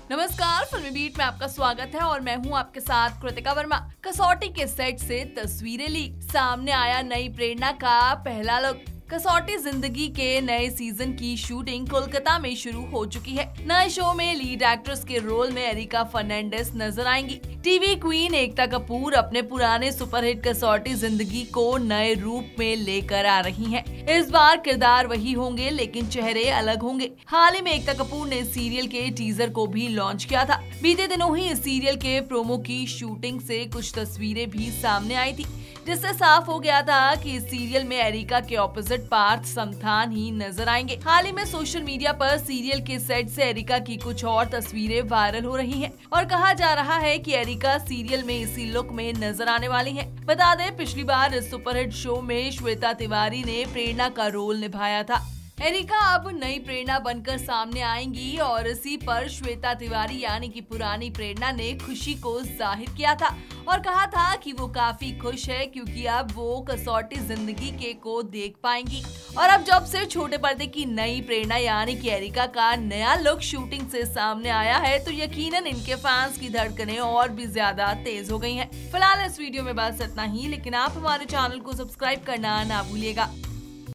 नमस्कार, फिल्मी बीट में आपका स्वागत है और मैं हूं आपके साथ कृतिका वर्मा। कसौटी के सेट से तस्वीरें ली, सामने आया नई प्रेरणा का पहला लुक। कसौटी जिंदगी के नए सीजन की शूटिंग कोलकाता में शुरू हो चुकी है। नए शो में लीड एक्ट्रेस के रोल में एरिका फर्नांडिस नजर आएंगी। टीवी क्वीन एकता कपूर अपने पुराने सुपरहिट कसौटी जिंदगी को नए रूप में लेकर आ रही हैं। इस बार किरदार वही होंगे लेकिन चेहरे अलग होंगे। हाल ही में एकता कपूर ने सीरियल के टीजर को भी लॉन्च किया था। बीते दिनों ही इस सीरियल के प्रोमो की शूटिंग से कुछ तस्वीरें भी सामने आई थी, जिससे साफ हो गया था कि इस सीरियल में एरिका के ऑपोजिट पार्थ समथान ही नजर आएंगे। हाल ही में सोशल मीडिया पर सीरियल के सेट से एरिका की कुछ और तस्वीरें वायरल हो रही हैं और कहा जा रहा है कि एरिका सीरियल में इसी लुक में नजर आने वाली हैं। बता दें, पिछली बार इस सुपरहिट शो में श्वेता तिवारी ने प्रेरणा का रोल निभाया था। एरिका अब नई प्रेरणा बनकर सामने आएंगी और इसी पर श्वेता तिवारी यानी कि पुरानी प्रेरणा ने खुशी को जाहिर किया था और कहा था कि वो काफी खुश है क्योंकि अब वो कसौटी जिंदगी के को देख पाएंगी। और अब जब से छोटे पर्दे की नई प्रेरणा यानी कि एरिका का नया लुक शूटिंग से सामने आया है तो यकीनन इनके फैंस की धड़कनें और भी ज्यादा तेज हो गई हैं। फिलहाल इस वीडियो में बस इतना ही, लेकिन आप हमारे चैनल को सब्सक्राइब करना ना भूलिएगा।